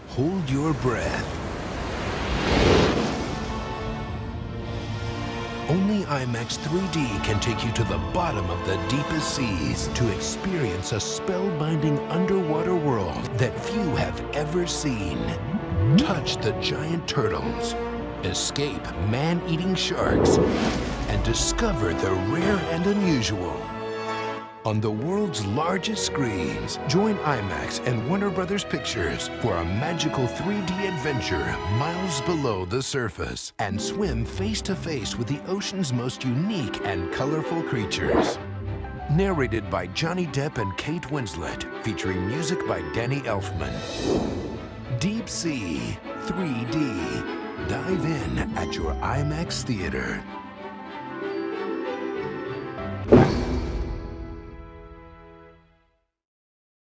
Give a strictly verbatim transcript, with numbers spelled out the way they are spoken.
hold your breath. Only IMAX three D can take you to the bottom of the deepest seas to experience a spellbinding underwater world that few have ever seen. Touch the giant turtles, escape man-eating sharks, and discover the rare and unusual. On the world's largest screens, join IMAX and Warner Brothers Pictures for a magical three D adventure miles below the surface and swim face-to-face with the ocean's most unique and colorful creatures. Narrated by Johnny Depp and Kate Winslet, featuring music by Danny Elfman. Deep Sea three D. Dive in at your IMAX theater.